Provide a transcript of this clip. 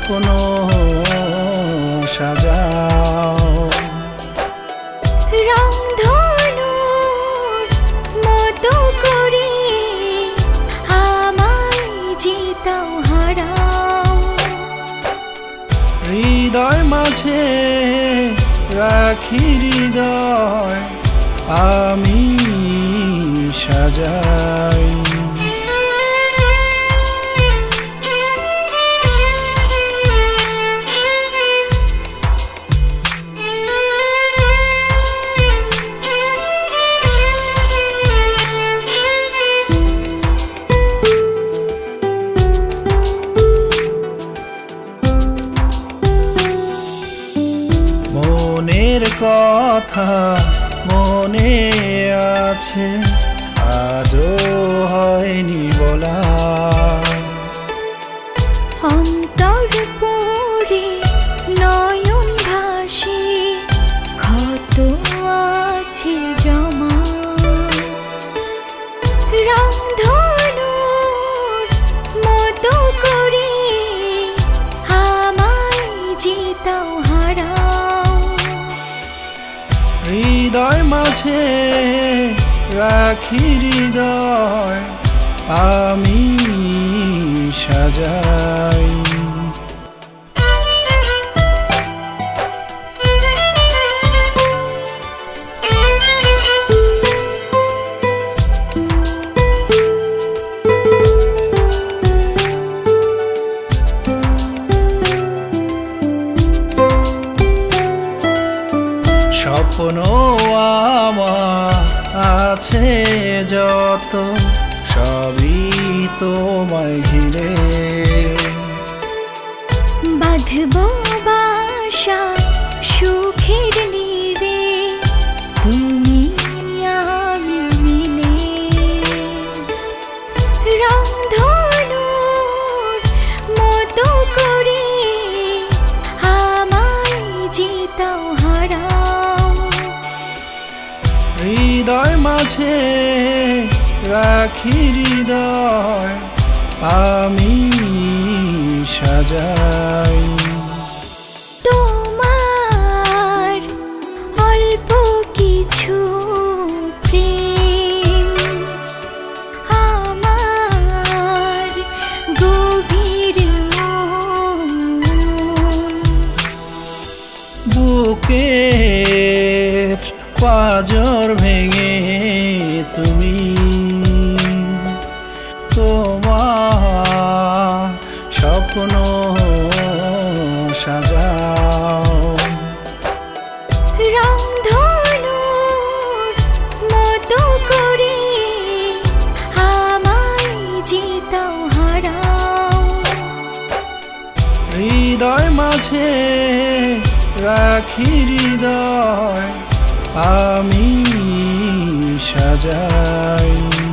স্বপ্ন সাজাও। রংধনুর মতো করে আমায় জিতাও হারাও। হৃদয় মাঝে রাখি হৃদয় আমি সাজাই। মনের কথা মনে আছে আজও হয়নি বলা। অন্তর পড়ে নয়ন ভাসে ক্ষত আছে জমা। রংধনুর মতো করে আমায় জিতাও হারাও। হৃদয় মাঝে রাখি হৃদয় আমি সাজাই। স্বপ্ন আমার আছে যত সবই তোমায় ঘিরে। বাঁধব বাসা সুখের নীড়ে তুমি আমি মিলে। রংধনুর মতো করে আমায় জিতাও হারাও। হৃদয় মাঝে রাখি হৃদয় আমি সাজাই। তোমার অল্প কিছু প্রেম আমার গভীর মন। বুকের পাঁজর ভেঙে তুমি তোমার স্বপ্ন সাজাও। রংধনুর মতো করে আমায় জিতাও হারাও। হৃদয় মাঝে রাখি হৃদয় আমি সাজাই।